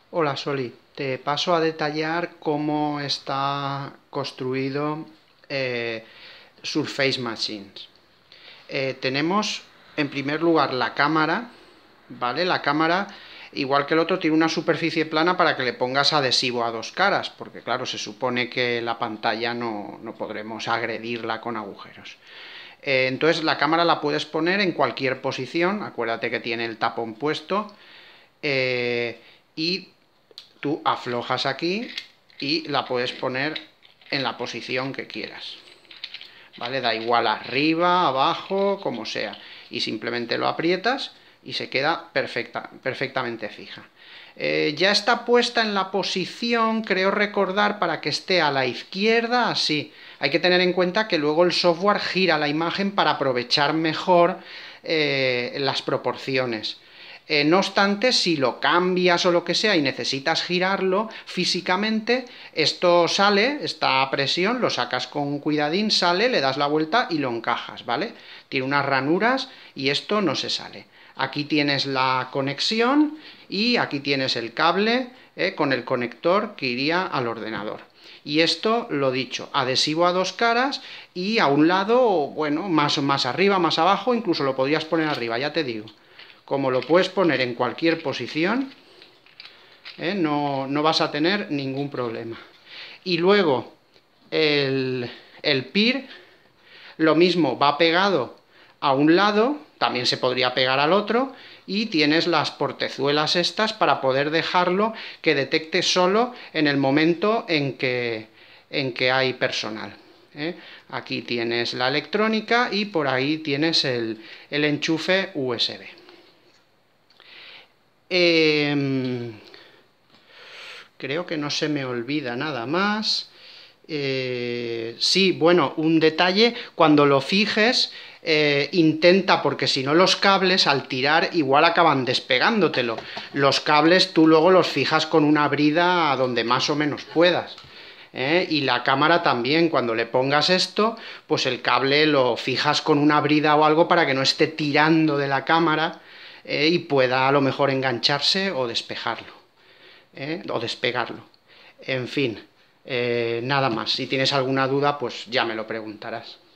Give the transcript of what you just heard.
Hola Soli, te paso a detallar cómo está construido Surface Machines. Tenemos en primer lugar la cámara, ¿vale? La cámara, igual que el otro, tiene una superficie plana para que le pongas adhesivo a dos caras, porque claro, se supone que la pantalla no podremos agredirla con agujeros. Entonces la cámara la puedes poner en cualquier posición, acuérdate que tiene el tapón puesto, y tú aflojas aquí y la puedes poner en la posición que quieras, ¿vale? Da igual arriba, abajo, como sea, y simplemente lo aprietas y se queda perfectamente fija. Ya está puesta en la posición, creo recordar, para que esté a la izquierda, así. Hay que tener en cuenta que luego el software gira la imagen para aprovechar mejor las proporciones. No obstante, si lo cambias o lo que sea y necesitas girarlo físicamente, esto sale, está a presión, lo sacas con cuidadín, sale, le das la vuelta y lo encajas, ¿vale? Tiene unas ranuras y esto no se sale. Aquí tienes la conexión y aquí tienes el cable con el conector que iría al ordenador. Y esto, lo dicho, adhesivo a dos caras y a un lado, bueno, más arriba, más abajo, incluso lo podrías poner arriba, ya te digo. Como lo puedes poner en cualquier posición, no vas a tener ningún problema. Y luego, el PIR, lo mismo, va pegado a un lado, también se podría pegar al otro, y tienes las portezuelas estas para poder dejarlo que detecte solo en el momento en que hay personal. Aquí tienes la electrónica y por ahí tienes el enchufe USB. Creo que no se me olvida nada más. Sí, bueno, un detalle, cuando lo fijes, intenta, porque si no los cables al tirar igual acaban despegándotelo. Los cables tú luego los fijas con una brida a donde más o menos puedas. Y la cámara también, cuando le pongas esto, pues el cable lo fijas con una brida o algo para que no esté tirando de la cámara y pueda a lo mejor engancharse o despejarlo, o despegarlo. En fin, nada más. Si tienes alguna duda, pues ya me lo preguntarás.